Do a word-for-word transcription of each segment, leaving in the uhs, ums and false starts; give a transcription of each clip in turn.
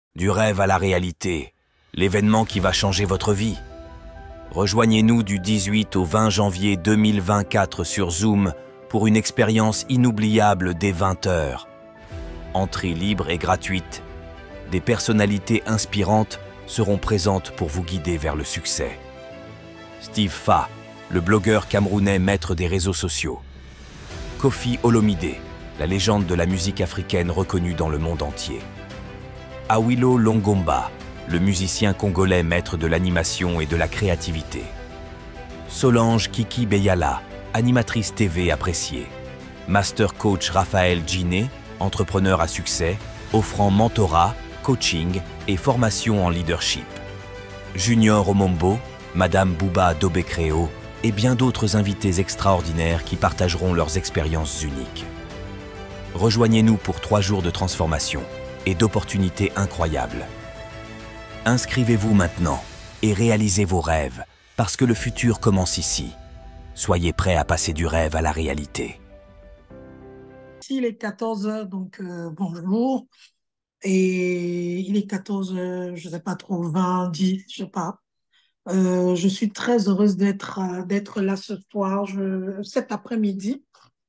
Du rêve à la réalité, l'événement qui va changer votre vie. Rejoignez-nous du dix-huit au vingt janvier deux mille vingt-quatre sur Zoom pour une expérience inoubliable dès vingt heures. Entrée libre et gratuite. Des personnalités inspirantes seront présentes pour vous guider vers le succès. Steve Fa, le blogueur camerounais maître des réseaux sociaux. Koffi Olomide, la légende de la musique africaine reconnue dans le monde entier. Awilo Longomba, le musicien congolais maître de l'animation et de la créativité. Solange Kiki Beyala, animatrice T V appréciée. Master coach Raphaël Djiné, entrepreneur à succès, offrant mentorat, coaching et formation en leadership. Junior Omombo, Madame Bouba Dobekréo et bien d'autres invités extraordinaires qui partageront leurs expériences uniques. Rejoignez-nous pour trois jours de transformation et d'opportunités incroyables. Inscrivez-vous maintenant et réalisez vos rêves, parce que le futur commence ici. Soyez prêts à passer du rêve à la réalité. Il est quatorze heures, donc euh, bonjour. Et il est quatorze heures, je ne sais pas trop, vingt, dix, je ne sais pas. Euh, je suis très heureuse d'être euh, d'être là ce soir, je, cet après-midi.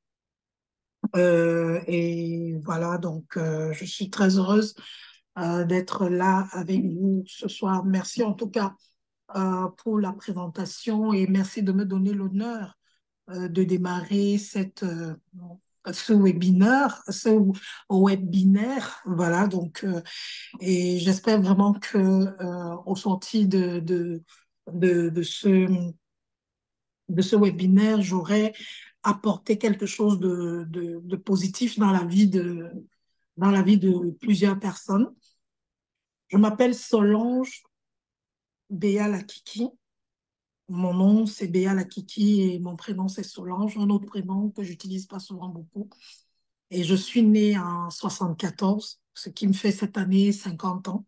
Euh, et voilà, donc euh, je suis très heureuse euh, d'être là avec vous ce soir. Merci en tout cas euh, pour la présentation et merci de me donner l'honneur euh, de démarrer cette, euh, ce webinaire, ce webinaire. Voilà, donc, euh, et j'espère vraiment que euh, au sorti de, de, de, de ce, de ce webinaire, j'aurai apporté quelque chose de, de, de positif dans la vie de, dans la vie de plusieurs personnes. Je m'appelle Solange Béa Lakiki. Mon nom, c'est Béa Lakiki et mon prénom, c'est Solange, un autre prénom que j'utilise pas souvent beaucoup. Et je suis née en soixante-quatorze, ce qui me fait cette année cinquante ans.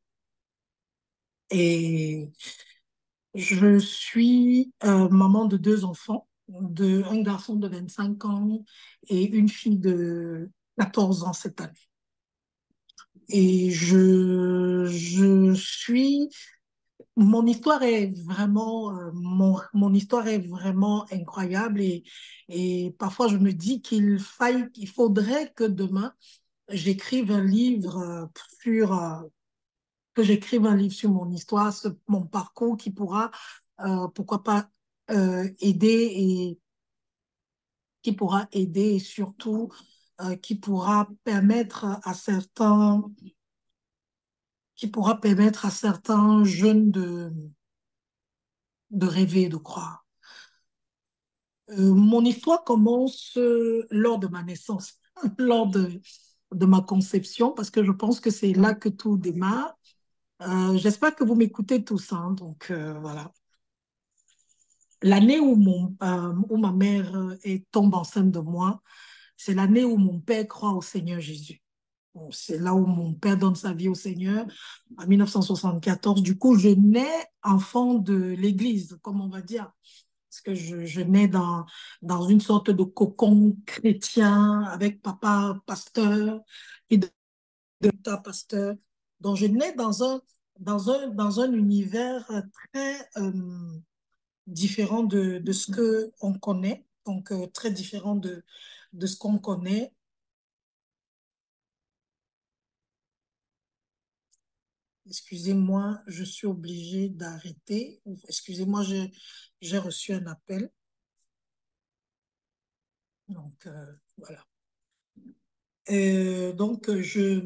Et je suis euh, maman de deux enfants, de, un garçon de vingt-cinq ans et une fille de quatorze ans cette année. Et je, je suis Mon histoire est vraiment, euh, mon, mon histoire est vraiment incroyable et, et parfois je me dis qu'il faille, qu'il faudrait que demain j'écrive un livre euh, sur, euh, que j'écrive un livre sur mon histoire, ce- mon parcours qui pourra, euh, pourquoi pas, euh, aider et qui pourra aider et surtout euh, qui pourra permettre à certains, qui pourra permettre à certains jeunes de, de rêver, de croire. Euh, mon histoire commence euh, lors de ma naissance, lors de, de ma conception, parce que je pense que c'est là que tout démarre. Euh, j'espère que vous m'écoutez tous, hein, donc euh, voilà. L'année où, mon, euh, où ma mère euh, est, tombe enceinte de moi, c'est l'année où mon père croit au Seigneur Jésus. Bon, c'est là où mon père donne sa vie au Seigneur, en mille neuf cent soixante-quatorze. Du coup, je nais enfant de l'Église, comme on va dire. Parce que je, je nais dans, dans une sorte de cocon chrétien avec papa pasteur et de pasteur. Donc, je nais dans un, dans un, dans un univers très euh, différent de, de ce qu'on connaît, donc euh, très différent de, de ce qu'on connaît. Excusez-moi, je suis obligée d'arrêter. Excusez-moi, j'ai reçu un appel. Donc, euh, voilà. Euh, donc, je,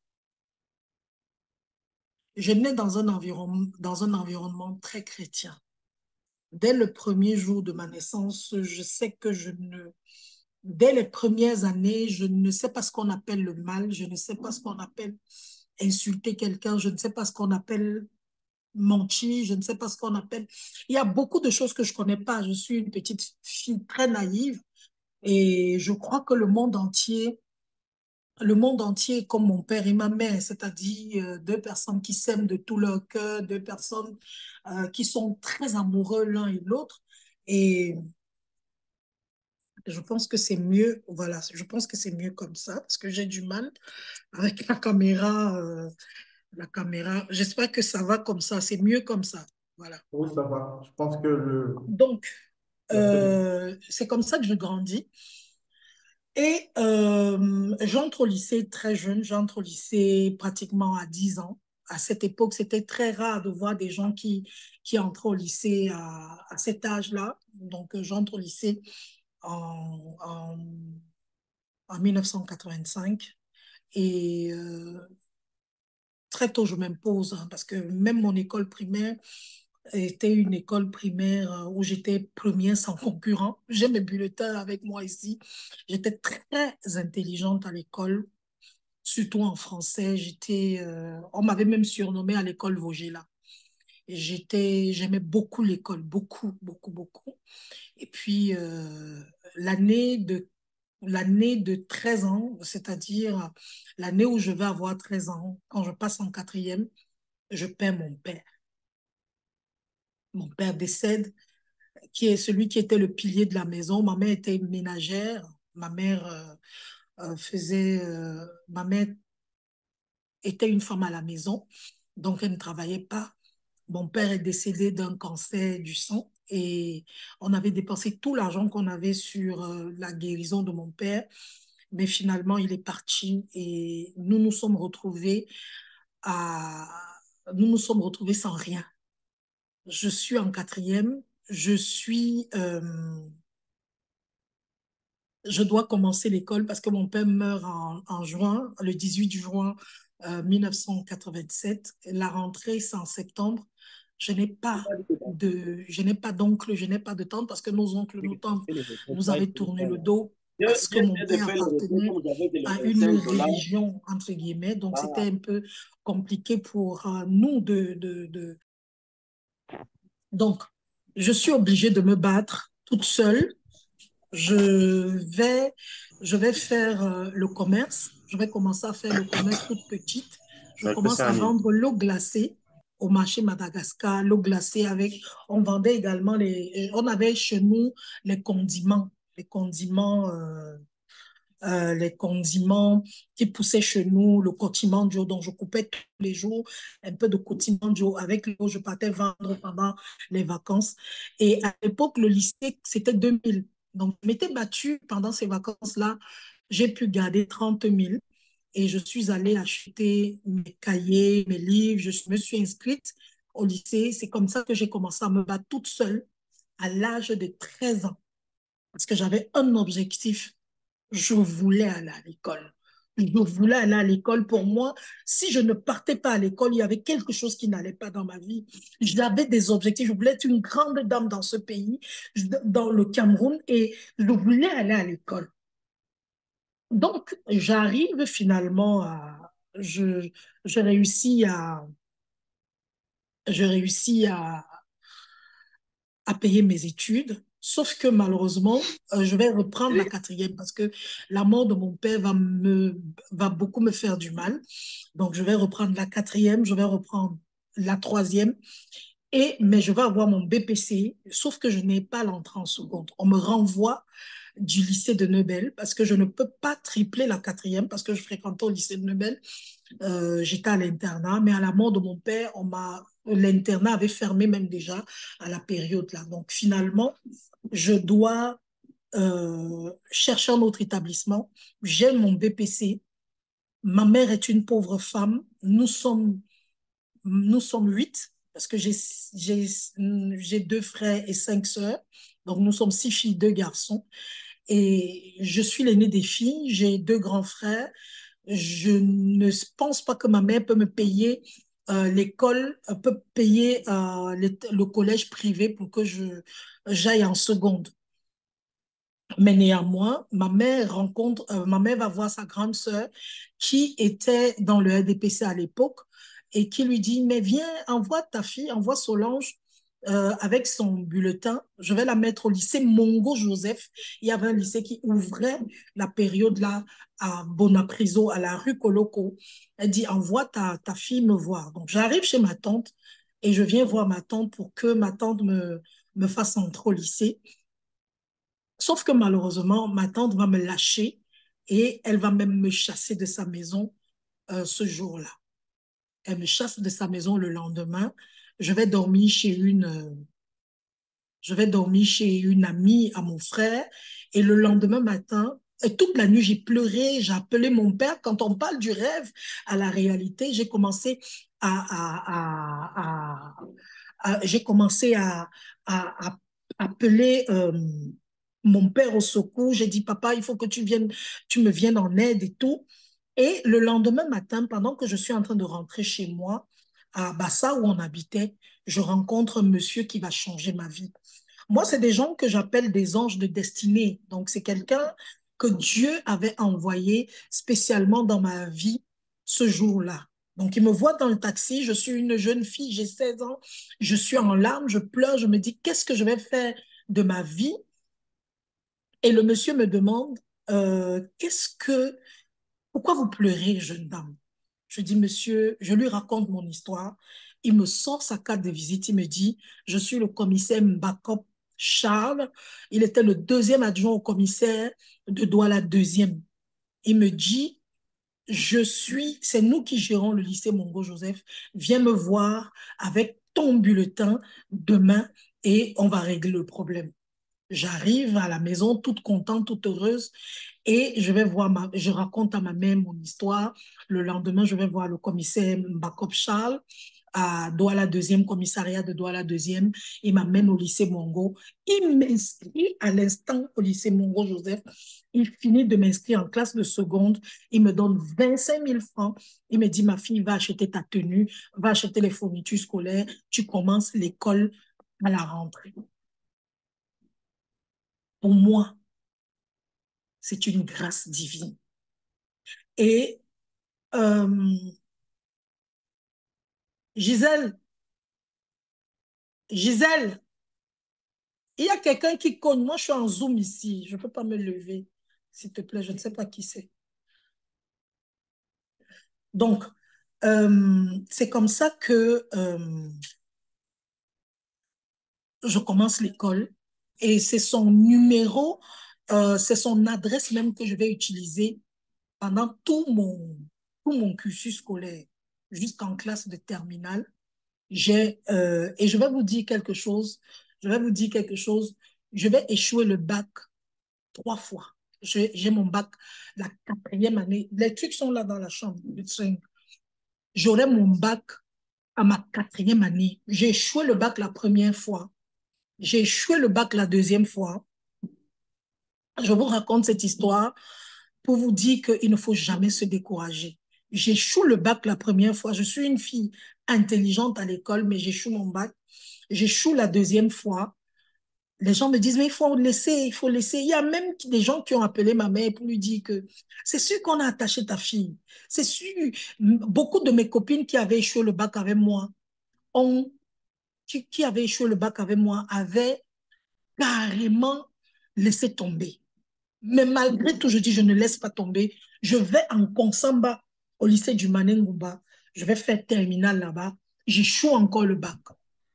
je nais dans un environnement, dans un environnement très chrétien. Dès le premier jour de ma naissance, je sais que je ne, dès les premières années, je ne sais pas ce qu'on appelle le mal, je ne sais pas ce qu'on appelle insulter quelqu'un, je ne sais pas ce qu'on appelle mentir, je ne sais pas ce qu'on appelle. Il y a beaucoup de choses que je ne connais pas. Je suis une petite fille très naïve et je crois que le monde entier le monde entier comme mon père et ma mère, c'est-à-dire euh, deux personnes qui s'aiment de tout leur cœur, deux personnes euh, qui sont très amoureux l'un et l'autre. Et je pense que c'est mieux, voilà, je pense que c'est mieux comme ça, parce que j'ai du mal avec la caméra. Euh, La caméra, j'espère que ça va comme ça, c'est mieux comme ça. Voilà. Oui, ça va. Je pense que le, Donc, la télé- euh, c'est comme ça que je grandis. Et euh, j'entre au lycée très jeune, j'entre au lycée pratiquement à dix ans. À cette époque, c'était très rare de voir des gens qui, qui entrent au lycée à, à cet âge-là. Donc, euh, j'entre au lycée en, en, en mille neuf cent quatre-vingt-cinq. Et euh, très tôt, je m'impose, hein, parce que même mon école primaire était une école primaire euh, où j'étais première sans concurrent. J'ai mes bulletins avec moi ici. J'étais très intelligente à l'école, surtout en français. J'étais, euh, on m'avait même surnommé à l'école Vogela. J'étais, j'aimais beaucoup l'école, beaucoup, beaucoup, beaucoup. Et puis, euh, l'année de, l'année de treize ans, c'est-à-dire l'année où je vais avoir treize ans, quand je passe en quatrième, je perds mon père. Mon père décède, qui est celui qui était le pilier de la maison. Ma mère était ménagère. Ma mère euh, euh, faisait, euh, ma mère était une femme à la maison, donc elle ne travaillait pas. Mon père est décédé d'un cancer du sang et on avait dépensé tout l'argent qu'on avait sur euh, la guérison de mon père, mais finalement il est parti et nous nous sommes retrouvés à, nous nous sommes retrouvés sans rien. Je suis en quatrième, je suis, euh, je dois commencer l'école parce que mon père meurt en, en juin, le dix-huit juin euh, mille neuf cent quatre-vingt-sept. La rentrée, c'est en septembre. Je n'ai pas de, je n'ai pas d'oncle, je n'ai pas de tante parce que nos oncles, nos tantes nous avaient tourné le dos parce que mon père appartenait à une religion, entre guillemets. Donc, c'était un peu compliqué pour euh, nous de, de, de... Donc, je suis obligée de me battre toute seule. Je vais, je vais faire euh, le commerce. Je vais commencer à faire le commerce toute petite. Je commence à vendre l'eau glacée au marché Madagascar, l'eau glacée avec, on vendait également les, on avait chez nous les condiments, les condiments, euh, euh, les condiments qui poussaient chez nous, le cotimandio, donc je coupais tous les jours un peu de cotimandio avec l'eau, je partais vendre pendant les vacances. Et à l'époque, le lycée, c'était deux mille. Donc, je m'étais battue pendant ces vacances-là. J'ai pu garder trente mille et je suis allée acheter mes cahiers, mes livres. Je me suis inscrite au lycée. C'est comme ça que j'ai commencé à me battre toute seule à l'âge de treize ans parce que j'avais un objectif. Je voulais aller à l'école. Je voulais aller à l'école. Pour moi, si je ne partais pas à l'école, il y avait quelque chose qui n'allait pas dans ma vie. J'avais des objectifs. Je voulais être une grande dame dans ce pays, dans le Cameroun, et je voulais aller à l'école. Donc, j'arrive finalement à... Je, je réussis à... Je réussis à, à payer mes études. Sauf que malheureusement, euh, je vais reprendre la quatrième parce que la mort de mon père va, me, va beaucoup me faire du mal. Donc, je vais reprendre la quatrième, je vais reprendre la troisième, et, mais je vais avoir mon B P C, sauf que je n'ai pas l'entrée en seconde. On me renvoie du lycée de Neubel parce que je ne peux pas tripler la quatrième parce que je fréquentais au lycée de Neubel. Euh, j'étais à l'internat, mais à la mort de mon père, on m'a, l'internat avait fermé même déjà à la période là. Donc finalement, je dois euh, chercher un autre établissement. J'ai mon B P C. Ma mère est une pauvre femme. Nous sommes, nous sommes huit parce que j'ai, j'ai, j'ai deux frères et cinq sœurs. Donc nous sommes six filles, deux garçons. Et je suis l'aînée des filles. J'ai deux grands frères. Je ne pense pas que ma mère peut me payer euh, l'école, euh, peut payer euh, le, le collège privé pour que je j'aille en seconde. Mais néanmoins, ma mère rencontre, euh, ma mère va voir sa grande sœur qui était dans le R D P C à l'époque et qui lui dit, mais viens, envoie ta fille, envoie Solange euh, avec son bulletin. Je vais la mettre au lycée Mongo Joseph. Il y avait un lycée qui ouvrait la période là à Bonapriso, à la rue Coloco. Elle dit, envoie ta, ta fille me voir. Donc j'arrive chez ma tante et je viens voir ma tante pour que ma tante me, me fasse entrer au lycée. Sauf que malheureusement, ma tante va me lâcher et elle va même me chasser de sa maison euh, ce jour-là. Elle me chasse de sa maison le lendemain. Je vais dormir chez une, euh, je vais dormir chez une amie à mon frère. Et le lendemain matin, et toute la nuit, j'ai pleuré, j'ai appelé mon père. Quand on parle du rêve à la réalité, j'ai commencé à, à, à, à, à j'ai commencé à, à, à appeler euh, mon père au secours. J'ai dit, papa, il faut que tu viennes, tu me viennes en aide et tout. Et le lendemain matin, pendant que je suis en train de rentrer chez moi, à Bassa où on habitait, je rencontre un monsieur qui va changer ma vie. Moi, c'est des gens que j'appelle des anges de destinée. Donc, c'est quelqu'un que Dieu avait envoyé spécialement dans ma vie ce jour-là. Donc, il me voit dans le taxi, je suis une jeune fille, j'ai seize ans, je suis en larmes, je pleure, je me dis, qu'est-ce que je vais faire de ma vie? Et le monsieur me demande, euh, qu'est-ce que, pourquoi vous pleurez, jeune dame? Je dis, monsieur, je lui raconte mon histoire. Il me sort sa carte de visite. Il me dit, je suis le commissaire Mbakop Charles. Il était le deuxième adjoint au commissaire de Douala deuxième. Il me dit, je suis, c'est nous qui gérons le lycée Mongo Joseph. Viens me voir avec ton bulletin demain et on va régler le problème. J'arrive à la maison toute contente, toute heureuse et je vais voir ma, je raconte à ma mère mon histoire. Le lendemain, je vais voir le commissaire Mbakop Charles à Douala deuxième, commissariat de Douala deuxième. Il m'amène au lycée Mongo. Il m'inscrit à l'instant au lycée Mongo Joseph. Il finit de m'inscrire en classe de seconde. Il me donne vingt-cinq mille francs. Il me dit, ma fille, va acheter ta tenue, va acheter les fournitures scolaires. Tu commences l'école à la rentrée. Pour moi, c'est une grâce divine. Et euh, Gisèle, Gisèle, il y a quelqu'un qui cogne. Moi, je suis en Zoom ici. Je ne peux pas me lever. S'il te plaît, je ne sais pas qui c'est. Donc, euh, c'est comme ça que euh, je commence l'école. Et c'est son numéro, euh, c'est son adresse même que je vais utiliser pendant tout mon, tout mon cursus scolaire, jusqu'en classe de terminale. J'ai, euh, et je vais vous dire quelque chose, je vais vous dire quelque chose, je vais échouer le bac trois fois. J'ai mon bac la quatrième année. Les trucs sont là dans la chambre. J'aurai mon bac à ma quatrième année. J'ai échoué le bac la première fois. J'ai échoué le bac la deuxième fois. Je vous raconte cette histoire pour vous dire qu'il ne faut jamais se décourager. J'échoue le bac la première fois. Je suis une fille intelligente à l'école, mais j'échoue mon bac. J'échoue la deuxième fois. Les gens me disent, mais il faut laisser, il faut laisser. Il y a même des gens qui ont appelé ma mère pour lui dire que c'est sûr qu'on a attaché ta fille. C'est sûr. Beaucoup de mes copines qui avaient échoué le bac avec moi, ont, qui, qui avaient échoué le bac avec moi, avaient carrément laissé tomber. Mais malgré tout, je dis, je ne laisse pas tomber. Je vais en Konsamba, au lycée du Manengouba. Je vais faire terminale là-bas. J'échoue encore le bac.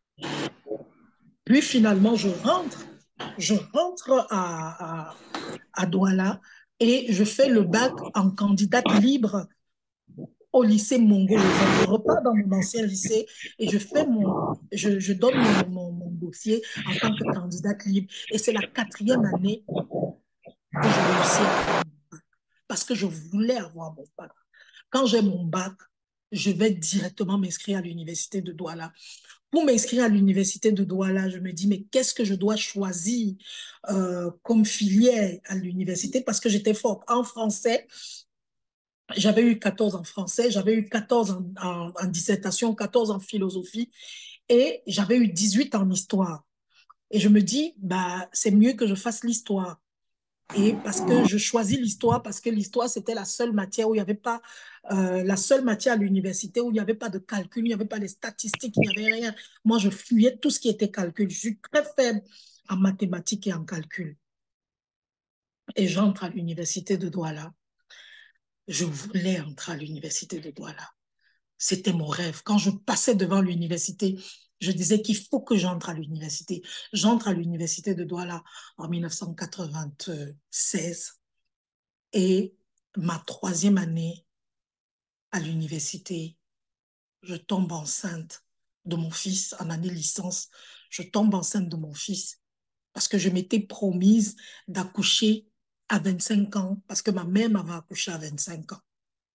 Puis finalement, je rentre. Je rentre à, à, à Douala et je fais le bac en candidate libre au lycée Mongo. Je repars dans mon ancien lycée et je fais mon, je, je donne mon, mon, mon dossier en tant que candidate libre. Et c'est la quatrième année que je réussis à avoir mon bac parce que je voulais avoir mon bac. Quand j'ai mon bac, je vais directement m'inscrire à l'université de Douala. Pour m'inscrire à l'université de Douala, je me dis, mais qu'est-ce que je dois choisir euh, comme filière à l'université? Parce que j'étais forte en français. J'avais eu quatorze en français, j'avais eu quatorze en, en, en dissertation, quatorze en philosophie et j'avais eu dix-huit en histoire. Et je me dis, bah, c'est mieux que je fasse l'histoire. Et parce que je choisis l'histoire, parce que l'histoire, c'était la seule matière où il n'y avait pas, euh, la seule matière à l'université où il n'y avait pas de calcul, il n'y avait pas de statistiques, il n'y avait rien. Moi, je fuyais tout ce qui était calcul. Je suis très faible en mathématiques et en calcul. Et j'entre à l'université de Douala. Je voulais entrer à l'université de Douala. C'était mon rêve. Quand je passais devant l'université, je disais qu'il faut que j'entre à l'université. J'entre à l'université de Douala en mille neuf cent quatre-vingt-seize. Et ma troisième année à l'université, je tombe enceinte de mon fils en année licence. Je tombe enceinte de mon fils parce que je m'étais promise d'accoucher à vingt-cinq ans parce que ma mère m'avait accouché à vingt-cinq ans.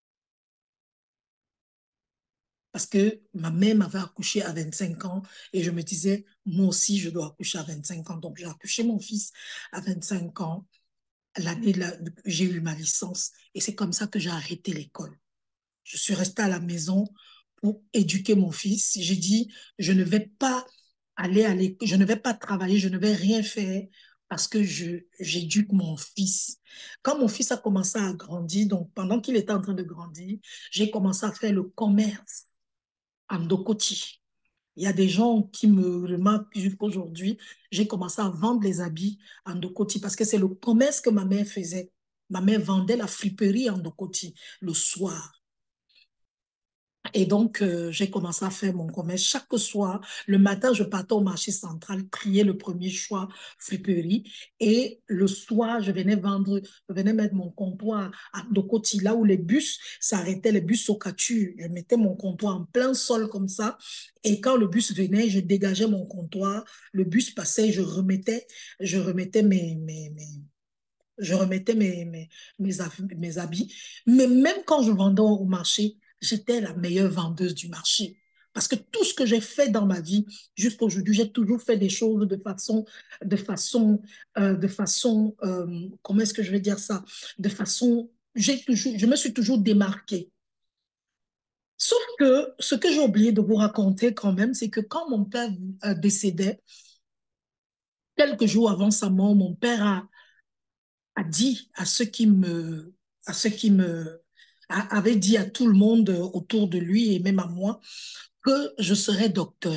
Parce que ma mère m'avait accouché à vingt-cinq ans et je me disais, moi aussi, je dois accoucher à vingt-cinq ans. Donc, j'ai accouché mon fils à vingt-cinq ans. L'année, j'ai eu ma licence et c'est comme ça que j'ai arrêté l'école. Je suis restée à la maison pour éduquer mon fils. J'ai dit, je ne vais pas aller à l'école, je ne vais pas travailler, je ne vais rien faire parce que je, j'éduque mon fils. Quand mon fils a commencé à grandir, donc pendant qu'il était en train de grandir, j'ai commencé à faire le commerce en Ndokoti. Il y a des gens qui me remarquent jusqu'aujourd'hui. J'ai commencé à vendre les habits en Ndokoti parce que c'est le commerce que ma mère faisait. Ma mère vendait la friperie en Ndokoti le soir. Et donc, euh, j'ai commencé à faire mon commerce. Chaque soir, le matin, je partais au marché central, crier le premier choix friperie. Et le soir, je venais vendre, je venais mettre mon comptoir à Ndokoti, là où les bus s'arrêtaient, les bus Sokatu. Je mettais mon comptoir en plein sol comme ça. Et quand le bus venait, je dégageais mon comptoir. Le bus passait, je remettais, je remettais mes, mes, mes je remettais mes, mes, mes, mes habits. Mais même quand je vendais au marché, j'étais la meilleure vendeuse du marché. Parce que tout ce que j'ai fait dans ma vie, jusqu'à aujourd'hui, j'ai toujours fait des choses de façon, de façon, euh, de façon, euh, comment est-ce que je vais dire ça? De façon, j'ai toujours, je me suis toujours démarquée. Sauf que ce que j'ai oublié de vous raconter quand même, c'est que quand mon père euh, décédait, quelques jours avant sa mort, mon père a, a dit à ceux qui me, à ceux qui me, a, avait dit à tout le monde autour de lui et même à moi que je serais docteur.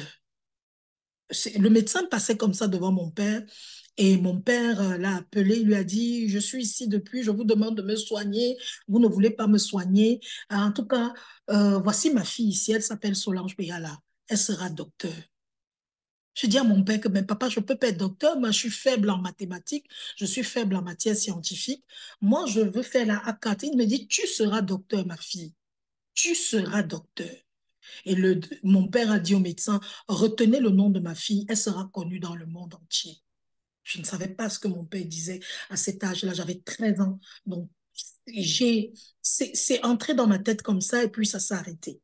Le médecin passait comme ça devant mon père et mon père l'a appelé, il lui a dit, je suis ici depuis, je vous demande de me soigner, vous ne voulez pas me soigner. En tout cas, euh, voici ma fille ici, elle s'appelle Solange Béala, elle sera docteur. Je dis à mon père que, mais papa, je ne peux pas être docteur, moi je suis faible en mathématiques, je suis faible en matière scientifique. Moi, je veux faire la A quatre. Il me dit, tu seras docteur, ma fille. Tu seras docteur. Et le, mon père a dit au médecin, retenez le nom de ma fille, elle sera connue dans le monde entier. Je ne savais pas ce que mon père disait à cet âge-là, j'avais treize ans. Donc, c'est entré dans ma tête comme ça et puis ça s'est arrêté.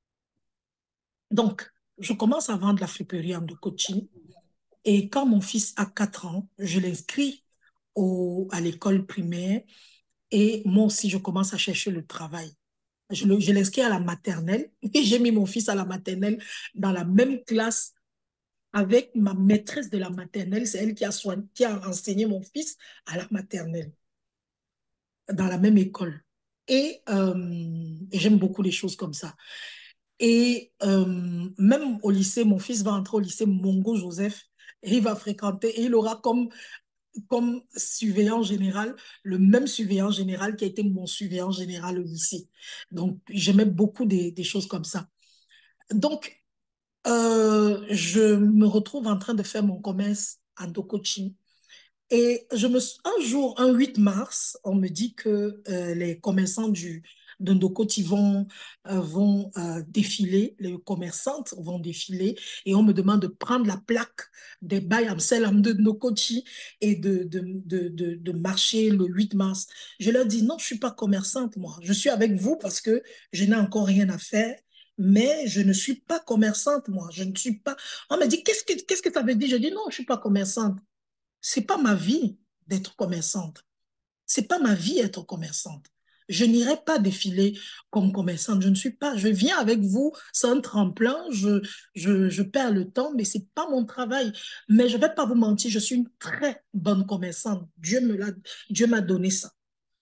Donc, je commence à vendre la friperie en de coaching. Et quand mon fils a quatre ans, je l'inscris à l'école primaire et moi aussi, je commence à chercher le travail. Je, je l'inscris à la maternelle et j'ai mis mon fils à la maternelle dans la même classe avec ma maîtresse de la maternelle. C'est elle qui a, soigné, qui a enseigné mon fils à la maternelle, dans la même école. Et, euh, et j'aime beaucoup les choses comme ça. Et euh, même au lycée, mon fils va entrer au lycée Mongo Joseph et il va fréquenter et il aura comme, comme surveillant général le même surveillant général qui a été mon surveillant général au lycée. Donc, j'aimais beaucoup des, des choses comme ça. Donc, euh, je me retrouve en train de faire mon commerce à Dokochi. Et je me, un jour, un huit mars, on me dit que euh, les commerçants du, de Ndokoti vont, euh, vont euh, défiler, les commerçantes vont défiler, et on me demande de prendre la plaque des Baye Amselam de Ndokoti et de, de, de, de, de marcher le huit mars. Je leur dis, non, je ne suis pas commerçante, moi. Je suis avec vous parce que je n'ai encore rien à faire. Mais je ne suis pas commerçante, moi. Je ne suis pas. On me dit, qu'est-ce que, qu'est-ce que ça veut dire? Je dis, non, je ne suis pas commerçante. C'est pas ma vie d'être commerçante. C'est pas ma vie être commerçante. Je n'irai pas défiler comme commerçante. Je ne suis pas. Je viens avec vous, c'est un tremplin. Je, je, je perds le temps, mais c'est pas mon travail. Mais je vais pas vous mentir, je suis une très bonne commerçante. Dieu me l'a, Dieu m'a donné ça.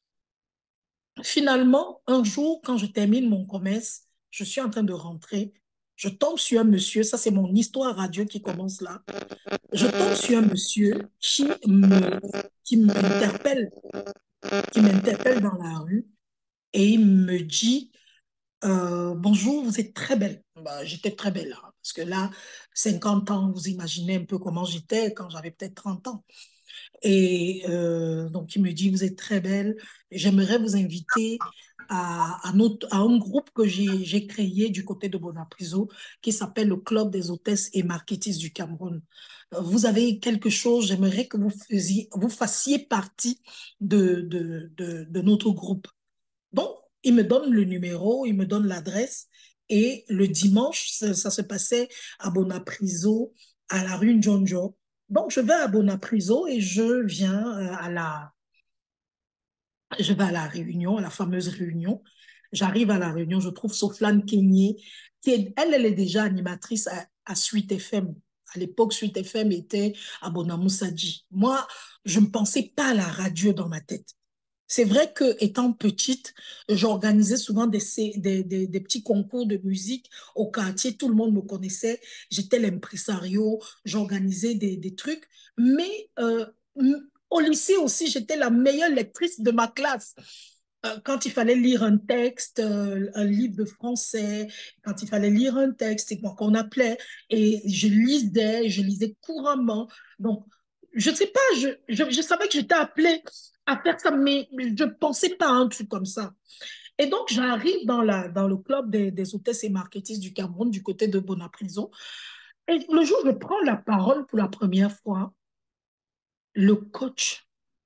Finalement, un jour, quand je termine mon commerce, je suis en train de rentrer. Je tombe sur un monsieur. Ça, c'est mon histoire radio qui commence là. Je tombe sur un monsieur qui me, qui m'interpelle, qui m'interpelle dans la rue et il me dit euh, bonjour, vous êtes très belle. Bah, j'étais très belle, hein, parce que là, cinquante ans, vous imaginez un peu comment j'étais quand j'avais peut-être trente ans. Et euh, donc, il me dit, vous êtes très belle, j'aimerais vous inviter à, à, notre, à un groupe que j'ai créé du côté de Bonapriso qui s'appelle le Club des hôtesses et marketistes du Cameroun. Vous avez quelque chose, j'aimerais que vous, faisiez, vous fassiez partie de, de, de, de notre groupe. Donc, il me donne le numéro, il me donne l'adresse et le dimanche, ça, ça se passait à Bonapriso, à la rue Njonjo. Donc, je vais à Bonapriso et je viens à la, je vais à la réunion, à la fameuse réunion. J'arrive à la réunion, je trouve Soflane Kenyé, qui est, elle, elle est déjà animatrice à, à Suite F M. À l'époque, Suite F M était à Bonamoussadi. Moi, je ne pensais pas à la radio dans ma tête. C'est vrai que étant petite, j'organisais souvent des, des, des, des petits concours de musique au quartier. Tout le monde me connaissait. J'étais l'impresario, j'organisais des, des trucs. Mais euh, au lycée aussi, j'étais la meilleure lectrice de ma classe. Euh, quand il fallait lire un texte, euh, un livre de français, quand il fallait lire un texte, c'est quoi qu'on appelait, et je lisais, je lisais couramment. Donc, je ne sais pas, je, je, je savais que j'étais appelée à faire ça, mais je ne pensais pas à un truc comme ça. Et donc, j'arrive dans, la, dans le club des, des hôtesses et marketistes du Cameroun, du côté de Bonaprison. Et le jour où je prends la parole pour la première fois, le coach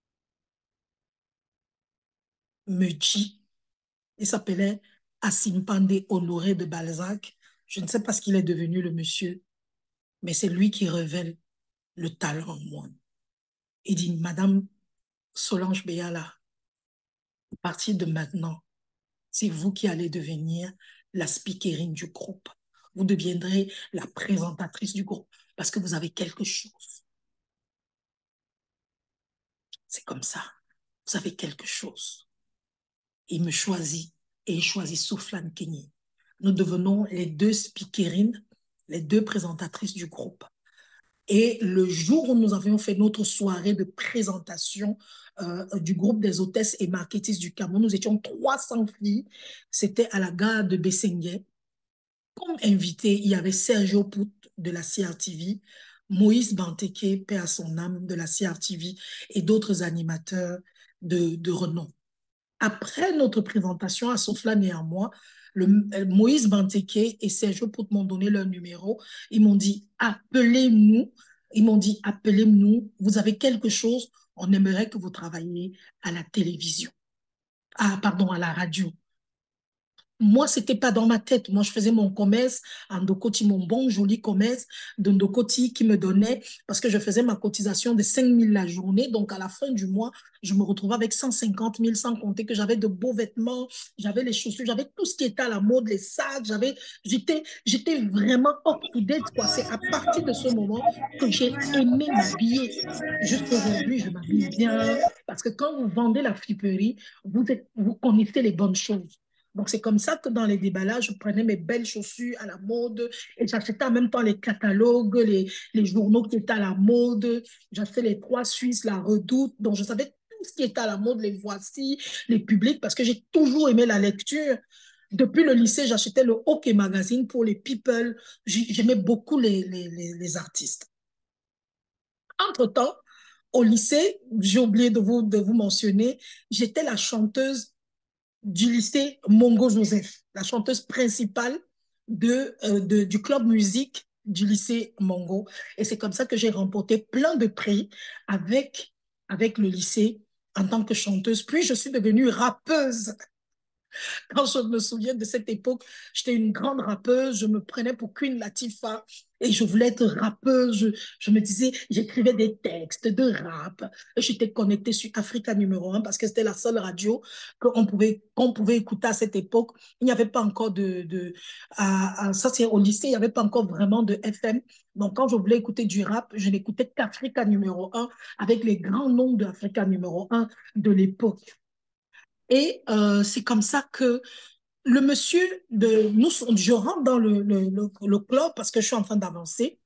me dit, il s'appelait Asimpande Honoré de Balzac. Je ne sais pas ce qu'il est devenu, le monsieur, mais c'est lui qui révèle le talent en moi. Il dit, Madame Solange Béala, à partir de maintenant, c'est vous qui allez devenir la speakerine du groupe. Vous deviendrez la présentatrice du groupe parce que vous avez quelque chose. C'est comme ça. Vous avez quelque chose. Il me choisit et il choisit Souflane Kenyé. Nous devenons les deux speakerines, les deux présentatrices du groupe. Et le jour où nous avions fait notre soirée de présentation euh, du groupe des hôtesses et marketistes du Cameroun, nous étions trois cents filles. C'était à la gare de Bessenguet. Comme invité, il y avait Sergio Pout de la C R T V, Moïse Banteke, paix à son âme, de la C R T V, et d'autres animateurs de, de renom. Après notre présentation à Soflane et à moi, le, Moïse Banteke et Sergio Pout m'ont donné leur numéro. Ils m'ont dit, appelez-nous. Ils m'ont dit, appelez-nous. Vous avez quelque chose. On aimerait que vous travailliez à la télévision. Ah, pardon, à la radio. Moi, ce n'était pas dans ma tête. Moi, je faisais mon commerce en Ndokoti, mon bon, joli commerce de Ndokoti qui me donnait, parce que je faisais ma cotisation de cinq mille la journée. Donc, à la fin du mois, je me retrouvais avec cent cinquante mille, sans compter que j'avais de beaux vêtements, j'avais les chaussures, j'avais tout ce qui était à la mode, les sacs, j'avais, j'étais, j'étais vraiment up to date, quoi. C'est à partir de ce moment que j'ai aimé m'habiller. Jusqu'aujourd'hui, je m'habille bien, parce que quand vous vendez la friperie, vous, êtes, vous connaissez les bonnes choses. Donc, c'est comme ça que dans les déballages, je prenais mes belles chaussures à la mode et j'achetais en même temps les catalogues, les, les journaux qui étaient à la mode. J'achetais les Trois Suisses, la Redoute. Donc, je savais tout ce qui était à la mode, les Voici, les Publics, parce que j'ai toujours aimé la lecture. Depuis le lycée, j'achetais le Hockey Magazine pour les people. J'aimais beaucoup les, les, les, les artistes. Entre-temps, au lycée, j'ai oublié de vous, de vous mentionner, j'étais la chanteuse du lycée Mongo Joseph, la chanteuse principale de, euh, de, du club musique du lycée Mongo. Et c'est comme ça que j'ai remporté plein de prix avec, avec le lycée en tant que chanteuse. Puis je suis devenue rappeuse. Quand je me souviens de cette époque, j'étais une grande rappeuse, je me prenais pour Queen Latifah et je voulais être rappeuse. Je, je me disais, j'écrivais des textes de rap. J'étais connectée sur Africa numéro un parce que c'était la seule radio qu'on pouvait, qu'on pouvait écouter à cette époque. Il n'y avait pas encore de... de à, à, ça, c'est au lycée, il n'y avait pas encore vraiment de F M. Donc, quand je voulais écouter du rap, je n'écoutais qu'Africa numéro un avec les grands noms d'Africa numéro un de l'époque. Et euh, c'est comme ça que le monsieur, de, nous, je rentre dans le, le, le, le club parce que je suis en train d'avancer.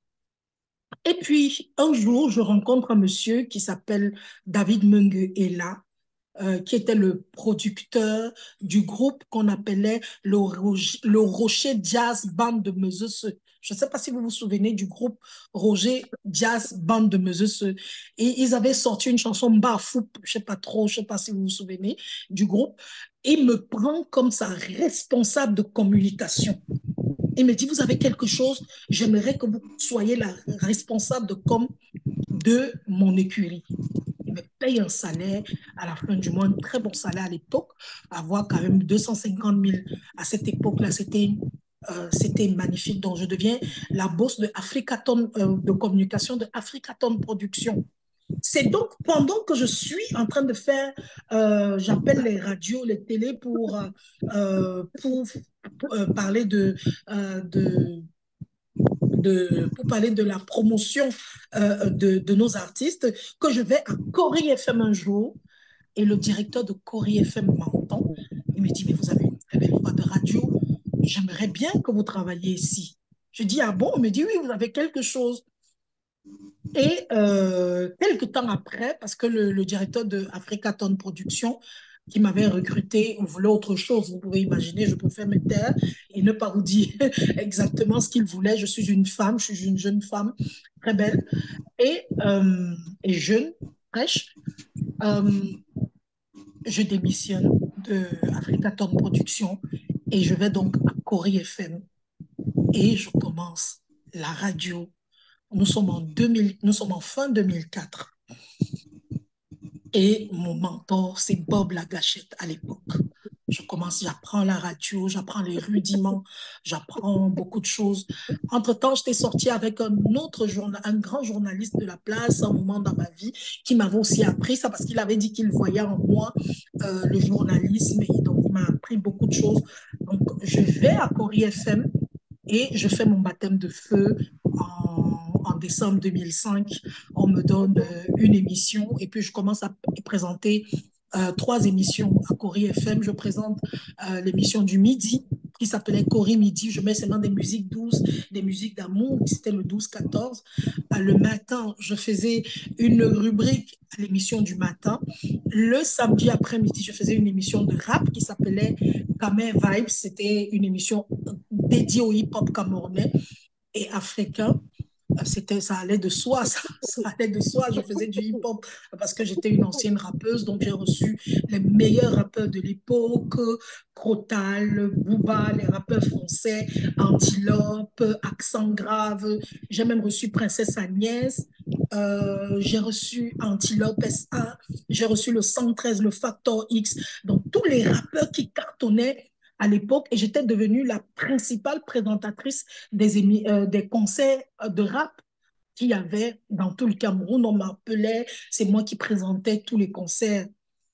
Et puis, un jour, je rencontre un monsieur qui s'appelle David Mungue Ela. euh, qui était le producteur du groupe qu'on appelait le, Roger, le Rocher Jazz Band de Meuse. Je ne sais pas si vous vous souvenez du groupe Roger Jazz Band de Meuse. Et ils avaient sorti une chanson Bafoup, je ne sais pas trop, je ne sais pas si vous vous souvenez du groupe. Il me prend comme sa responsable de communication. Il me dit, vous avez quelque chose, j'aimerais que vous soyez la responsable de com de mon écurie. Il me paye un salaire à la fin du mois, un très bon salaire à l'époque, avoir quand même deux cent cinquante mille à cette époque-là, c'était euh, c'était magnifique. Donc, je deviens la boss de Africaton, euh, de communication de Africaton Production. C'est donc pendant que je suis en train de faire, euh, j'appelle les radios, les télés pour, euh, pour, pour euh, parler de, euh, de, de, pour parler de la promotion euh, de, de nos artistes, que je vais à Cori F M un jour et le directeur de Cori F M m'entend. Il me dit, mais vous avez une très belle voix de radio, j'aimerais bien que vous travailez ici. Je dis, ah bon? Il me dit, oui, vous avez quelque chose. Et euh, quelques temps après, parce que le, le directeur de Africaton Production, qui m'avait recruté, voulait autre chose. Vous pouvez imaginer, je préfère me taire et ne pas vous dire exactement ce qu'il voulait. Je suis une femme, je suis une jeune femme très belle et, euh, et jeune, fraîche. Euh, je démissionne de Africaton Production et je vais donc à Cori F M et je commence la radio. Nous sommes en deux mille, nous sommes en fin deux mille quatre. Et mon mentor, c'est Bob Lagachette à l'époque. Je commence, j'apprends la radio, j'apprends les rudiments, j'apprends beaucoup de choses. Entre-temps, j'étais sortie avec un autre journal, un grand journaliste de la place, un moment dans ma vie, qui m'avait aussi appris ça parce qu'il avait dit qu'il voyait en moi euh, le journalisme et donc il m'a appris beaucoup de choses. Donc, je vais à Cori F M et je fais mon baptême de feu en, en décembre deux mille cinq. On me donne euh, une émission et puis je commence à présenter euh, trois émissions à Cori F M. Je présente euh, l'émission du midi qui s'appelait Cori Midi. Je mets seulement des musiques douces, des musiques d'amour. C'était le douze quatorze. Euh, le matin, je faisais une rubrique à l'émission du matin. Le samedi après-midi, je faisais une émission de rap qui s'appelait Kamer Vibes. C'était une émission dédiée au hip-hop camerounais et africain. C'était, ça allait de soi, ça, ça allait de soi. Je faisais du hip-hop parce que j'étais une ancienne rappeuse, donc j'ai reçu les meilleurs rappeurs de l'époque, Crotal, Booba, les rappeurs français, Antilope, Accent Grave. J'ai même reçu Princesse Agnès, euh, j'ai reçu Antilope S A, j'ai reçu le cent treize, le Factor X, donc tous les rappeurs qui cartonnaient à l'époque et j'étais devenue la principale présentatrice des, émi- euh, des concerts de rap qu'il y avait dans tout le Cameroun. On m'appelait, c'est moi qui présentais tous les concerts.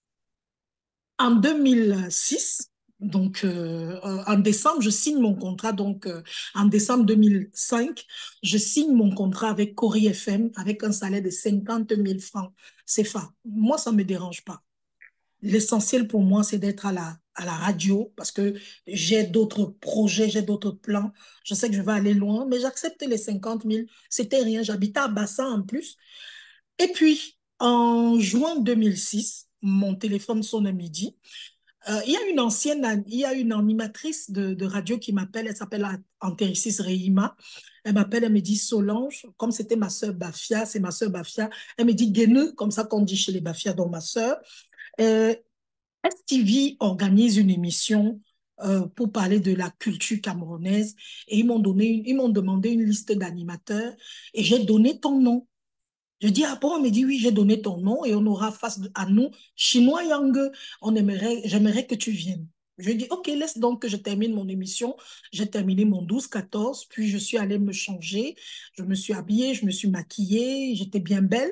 En deux mille six, donc euh, en décembre, je signe mon contrat. Donc euh, en décembre deux mille cinq, je signe mon contrat avec Cori F M avec un salaire de cinquante mille francs C F A. Moi, ça ne me dérange pas. L'essentiel pour moi, c'est d'être à la, à la radio parce que j'ai d'autres projets, j'ai d'autres plans. Je sais que je vais aller loin, mais j'accepte les cinquante mille. C'était rien. J'habitais à Bassin en plus. Et puis, en juin deux mille six, mon téléphone sonne à midi. Euh, il y a une ancienne, il y a une animatrice de, de radio qui m'appelle, elle s'appelle Antéricis Reima. Elle m'appelle, elle me dit Solange, comme c'était ma sœur Bafia, c'est ma sœur Bafia. Elle me dit Guéneux, comme ça qu'on dit chez les Bafia, donc ma sœur. Euh, S T V organise une émission euh, pour parler de la culture camerounaise et ils m'ont donné, une- ils m'ont demandé une liste d'animateurs et j'ai donné ton nom. Je dis, ah bon, on me dit, oui, j'ai donné ton nom et on aura face à nous, Chinois Yang, on aimerait, j'aimerais que tu viennes. Je dis, ok, laisse donc que je termine mon émission. J'ai terminé mon douze quatorze, puis je suis allée me changer. Je me suis habillée, je me suis maquillée, j'étais bien belle.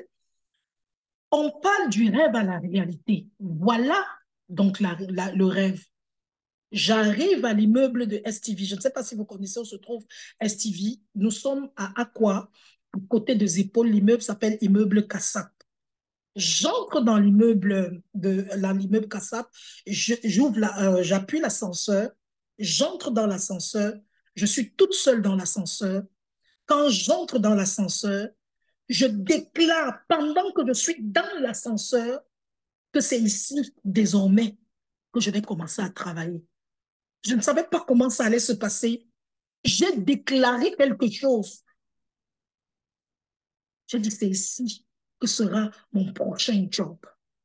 On parle du rêve à la réalité. Voilà donc la, la, le rêve. J'arrive à l'immeuble de S T V. Je ne sais pas si vous connaissez où se trouve S T V. Nous sommes à Aqua, à côté des épaules. L'immeuble s'appelle immeuble Kassap. J'entre dans l'immeuble de l'immeuble Kassap, j'ouvre la, euh, j'appuie l'ascenseur, j'entre dans l'ascenseur, je suis toute seule dans l'ascenseur. Quand j'entre dans l'ascenseur, je déclare pendant que je suis dans l'ascenseur que que c'est ici, désormais, que je vais commencer à travailler. Je ne savais pas comment ça allait se passer. J'ai déclaré quelque chose. J'ai dit, c'est ici que sera mon prochain job.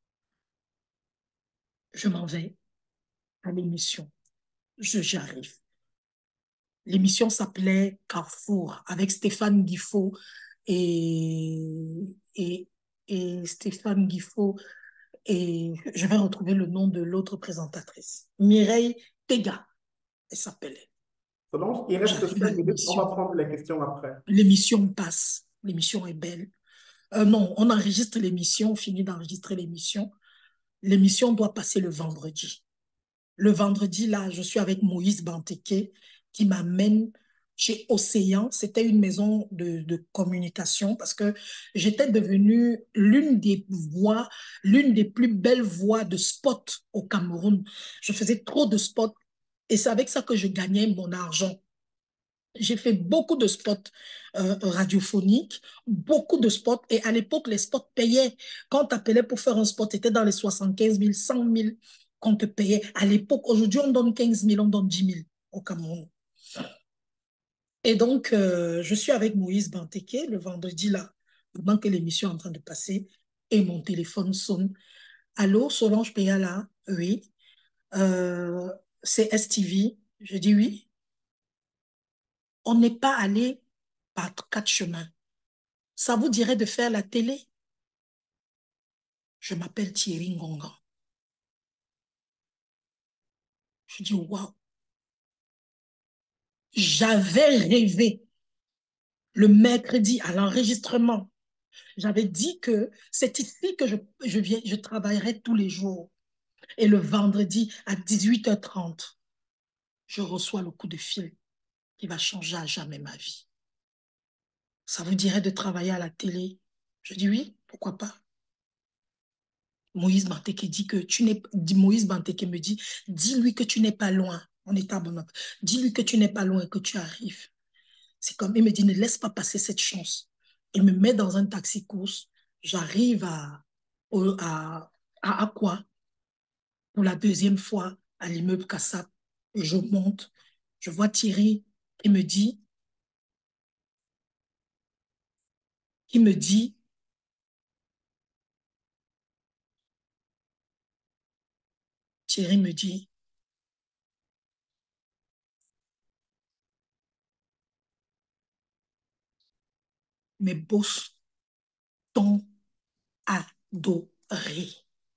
Je m'en vais à l'émission. Je, j'arrive. L'émission s'appelait Carrefour avec Stéphane Guifot et, et, et Stéphane Guifot et je vais retrouver le nom de l'autre présentatrice. Mireille Tega, elle s'appelait. Donc, il reste J'arrive à cinq minutes. On va l'émission. prendre les questions après. L'émission passe. L'émission est belle. Euh, non, on enregistre l'émission, on finit d'enregistrer l'émission. L'émission doit passer le vendredi. Le vendredi, là, je suis avec Moïse Banteke qui m'amène chez Océan. C'était une maison de, de communication parce que j'étais devenue l'une des voix, l'une des plus belles voix de spot au Cameroun. Je faisais trop de spots et c'est avec ça que je gagnais mon argent. J'ai fait beaucoup de spots euh, radiophoniques, beaucoup de spots. Et à l'époque, les spots payaient. Quand tu appelais pour faire un spot, c'était dans les soixante-quinze mille, cent mille qu'on te payait. À l'époque, aujourd'hui, on donne quinze mille, on donne dix mille au Cameroun. Et donc, euh, je suis avec Moïse Banteke le vendredi là, pendant que l'émission est en train de passer, et mon téléphone sonne. Allô, Solange Payala? Oui. Euh, c'est S T V? Je dis oui. On n'est pas allé par quatre chemins. Ça vous dirait de faire la télé? Je m'appelle Thierry Ngongan. Je dis, waouh. J'avais rêvé le mercredi à l'enregistrement. J'avais dit que c'est ici que je, je, viens, je travaillerai tous les jours. Et le vendredi à dix-huit heures trente, je reçois le coup de fil qui va changer à jamais ma vie. Ça vous dirait de travailler à la télé? Je dis oui, pourquoi pas? Moïse Banteke dit que tu n'es Moïse Banteke me dit, dis-lui que tu n'es pas loin. On est à Bonap. Dis-lui que tu n'es pas loin et que tu arrives. C'est comme, il me dit, ne laisse pas passer cette chance. Il me met dans un taxi-course. J'arrive à, à, à Aqua pour la deuxième fois à l'immeuble Kassab. Je monte. Je vois Thierry qui me dit, qui me dit, Thierry me dit, mes boss t'ont adoré.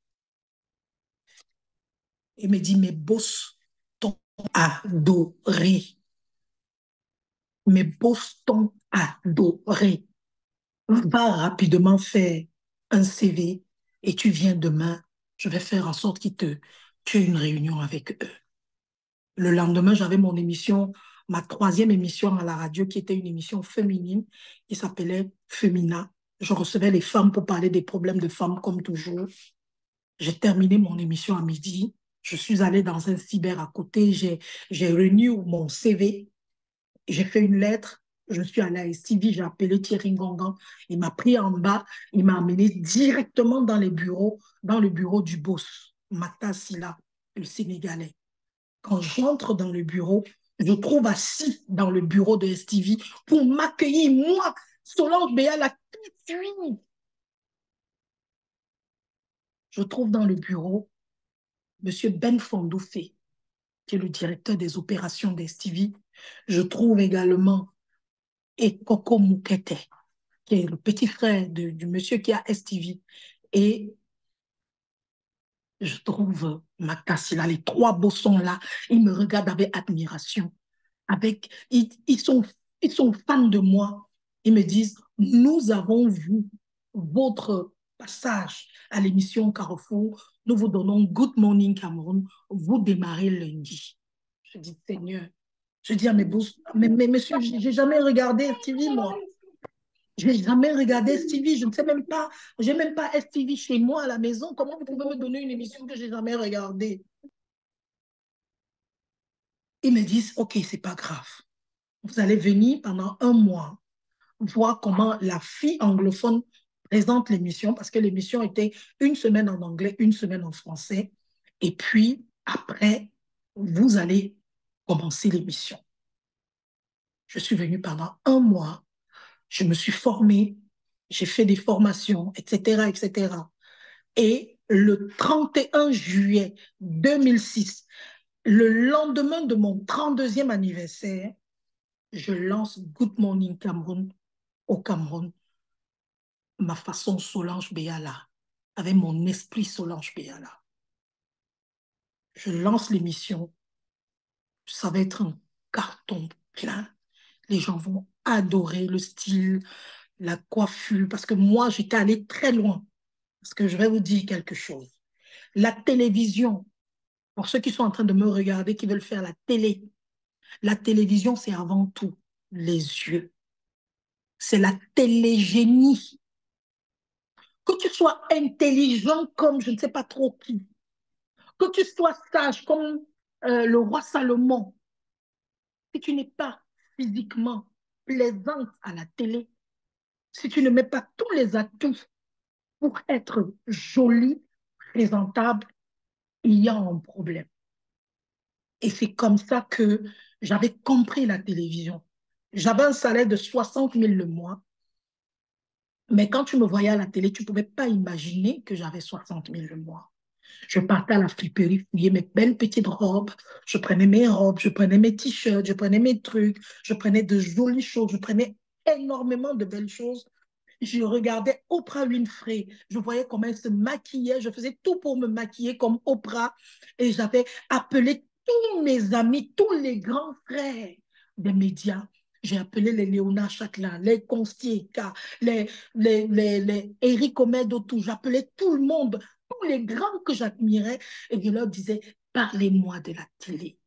Il me dit, mes boss t'ont adoré. Mes boss t'ont adoré. Va rapidement faire un C V et tu viens demain. Je vais faire en sorte qu'ils te, tu aies une réunion avec eux. Le lendemain, j'avais mon émission, ma troisième émission à la radio, qui était une émission féminine, qui s'appelait Femina. Je recevais les femmes pour parler des problèmes de femmes, comme toujours. J'ai terminé mon émission à midi. Je suis allée dans un cyber à côté. J'ai, j'ai renew mon C V. J'ai fait une lettre. Je suis allée à S T V. J'ai appelé Thierry Ngongan. Il m'a pris en bas. Il m'a amené directement dans les bureaux, dans le bureau du boss, Mata Silla, le Sénégalais. Quand j'entre dans le bureau, je trouve assis dans le bureau de S T V pour m'accueillir, moi, Solange Béala, qui suis. Je trouve dans le bureau M. Ben Fondoufé, qui est le directeur des opérations d'S T V. Je trouve également et Coco Moukete, qui est le petit frère de, du monsieur qui a S T V. Et je trouve Makassila, les trois bossons là, ils me regardent avec admiration. Avec, ils, ils, sont, ils sont fans de moi. Ils me disent, nous avons vu votre passage à l'émission Carrefour. Nous vous donnons Good Morning Cameroun. Vous démarrez lundi. Je dis, Seigneur, je dis à mes boss, mais, mais monsieur, j'ai jamais regardé S T V, moi. Je n'ai jamais regardé S T V. Je ne sais même pas, j'ai même pas S T V chez moi à la maison. Comment vous pouvez me donner une émission que je n'ai jamais regardée? Ils me disent, OK, c'est pas grave. Vous allez venir pendant un mois voir comment la fille anglophone présente l'émission parce que l'émission était une semaine en anglais, une semaine en français. Et puis, après, vous allez commencer l'émission. Je suis venue pendant un mois, je me suis formée, j'ai fait des formations, et cetera, et cetera. Et le trente et un juillet deux mille six, le lendemain de mon trente-deuxième anniversaire, je lance Good Morning Cameroun au Cameroun, ma façon Solange Béala, avec mon esprit Solange Béala. Je lance l'émission, ça va être un carton plein. Les gens vont adorer le style, la coiffure, parce que moi, j'étais allée très loin. Parce que je vais vous dire quelque chose. La télévision, pour ceux qui sont en train de me regarder, qui veulent faire la télé, la télévision, c'est avant tout les yeux. C'est la télégénie. Que tu sois intelligent comme je ne sais pas trop qui, que tu sois sage comme euh, le roi Salomon, si tu n'es pas physiquement plaisante à la télé, si tu ne mets pas tous les atouts pour être jolie, présentable, il y a un problème. Et c'est comme ça que j'avais compris la télévision. J'avais un salaire de soixante mille le mois, mais quand tu me voyais à la télé, tu ne pouvais pas imaginer que j'avais soixante mille le mois. Je partais à la friperie, fouiller mes belles petites robes, je prenais mes robes, je prenais mes t-shirts, je prenais mes trucs, je prenais de jolies choses, je prenais énormément de belles choses. Je regardais Oprah Winfrey, je voyais comment elle se maquillait, je faisais tout pour me maquiller comme Oprah et j'avais appelé tous mes amis, tous les grands frères des médias. J'ai appelé les Léonard Châtelain, les Constier, les, les, les, les Éric Omedotou, j'appelais tout le monde, tous les grands que j'admirais et je leur disais, parlez-moi de la télé.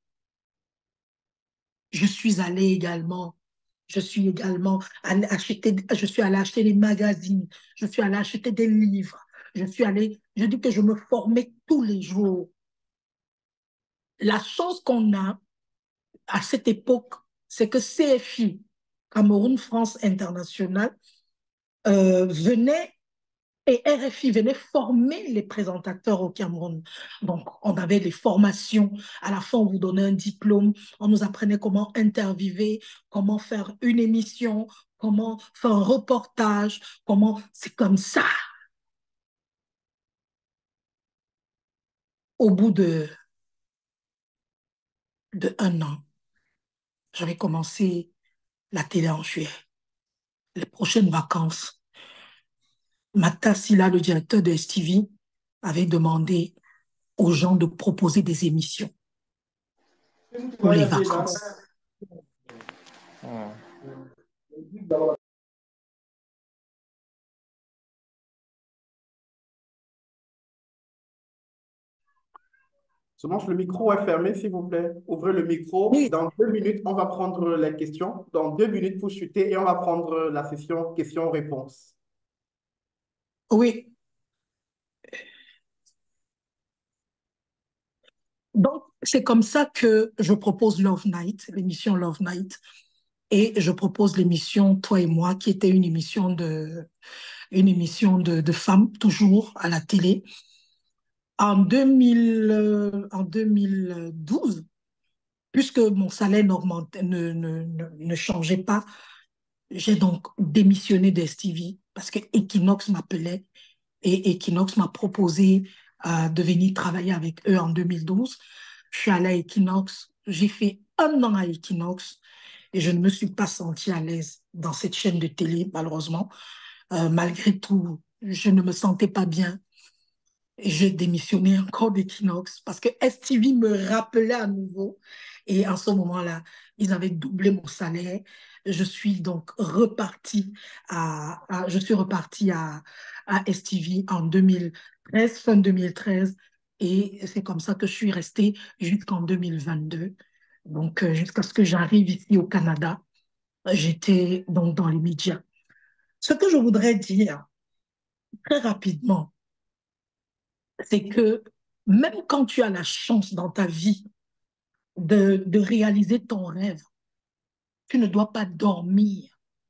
Je suis allée également je suis également allée acheter, je suis allée acheter des magazines, je suis allée acheter des livres, je suis allée, je dis que je me formais tous les jours. La chance qu'on a à cette époque, c'est que C F I, Cameroun France International, euh, venait et R F I venait former les présentateurs au Cameroun. Donc, on avait des formations. À la fin, on vous donnait un diplôme. On nous apprenait comment interviewer, comment faire une émission, comment faire un reportage, comment... C'est comme ça. Au bout de, de un an, j'avais commencé la télé en juillet. Les prochaines vacances, Mata Silla, le directeur de S T V, avait demandé aux gens de proposer des émissions pour les vacances. Solange, le micro est fermé, s'il vous plaît. Ouvrez le micro. Oui. Dans deux minutes, on va prendre les questions. Dans deux minutes, pour chuter et on va prendre la session questions-réponses. Oui. Donc, c'est comme ça que je propose Love Night, l'émission Love Night, et je propose l'émission Toi et moi, qui était une émission de, une émission de, de femmes, toujours à la télé. En deux mille, euh, en deux mille douze, puisque mon salaire ne, ne, ne, ne changeait pas, j'ai donc démissionné d'S T V parce que Equinox m'appelait et Equinox m'a proposé euh, de venir travailler avec eux en deux mille douze. Je suis allée à Equinox, j'ai fait un an à Equinox et je ne me suis pas sentie à l'aise dans cette chaîne de télé, malheureusement. Euh, malgré tout, je ne me sentais pas bien. Et j'ai démissionné encore d'Equinox parce que S T V me rappelait à nouveau. Et en ce moment-là, ils avaient doublé mon salaire. Je suis donc repartie à, à je suis repartie à, à S T V en deux mille treize, fin deux mille treize. Et c'est comme ça que je suis restée jusqu'en deux mille vingt-deux. Donc, euh, jusqu'à ce que j'arrive ici au Canada, j'étais donc dans les médias. Ce que je voudrais dire très rapidement, c'est que même quand tu as la chance dans ta vie de, de réaliser ton rêve, tu ne dois pas dormir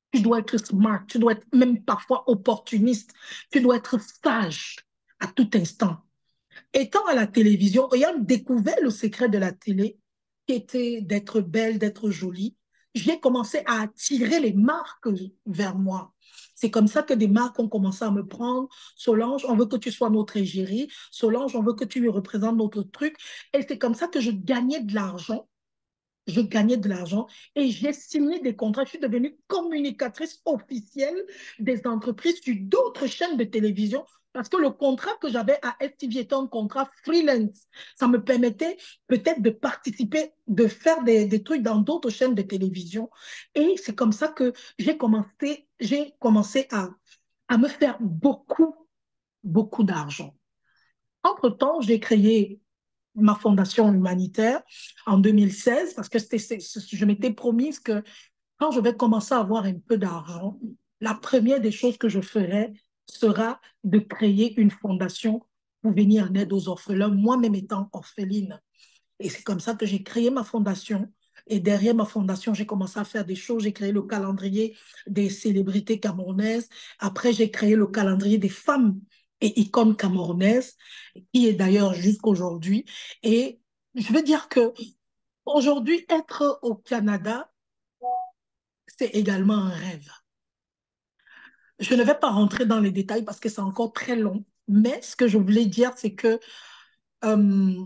Tu dois être smart, tu dois être même parfois opportuniste, tu dois être sage à tout instant. Étant à la télévision, ayant découvert le secret de la télé, qui était d'être belle, d'être jolie, j'ai commencé à attirer les marques vers moi. C'est comme ça que des marques ont commencé à me prendre. Solange, on veut que tu sois notre égérie. Solange, on veut que tu représentes notre truc. Et c'est comme ça que je gagnais de l'argent. Je gagnais de l'argent et j'ai signé des contrats. Je suis devenue communicatrice officielle des entreprises sur d'autres chaînes de télévision parce que le contrat que j'avais à S T V était un contrat freelance. Ça me permettait peut-être de participer, de faire des, des trucs dans d'autres chaînes de télévision. Et c'est comme ça que j'ai commencé, j'ai commencé à, à me faire beaucoup, beaucoup d'argent. Entre-temps, j'ai créé ma fondation humanitaire en deux mille seize parce que je m'étais promise que quand je vais commencer à avoir un peu d'argent, la première des choses que je ferai sera de créer une fondation pour venir en aide aux orphelins, moi-même étant orpheline. Et c'est comme ça que j'ai créé ma fondation. Et derrière ma fondation, j'ai commencé à faire des choses. J'ai créé le calendrier des célébrités camerounaises. Après, j'ai créé le calendrier des femmes et icônes camerounaises, qui est d'ailleurs jusqu'aujourd'hui. Et je veux dire que aujourd'hui, être au Canada, c'est également un rêve. Je ne vais pas rentrer dans les détails parce que c'est encore très long. Mais ce que je voulais dire, c'est que euh,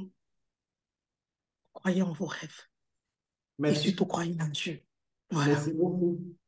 croyez en vos rêves et Merci. surtout croyez en Dieu. Voilà. Merci beaucoup.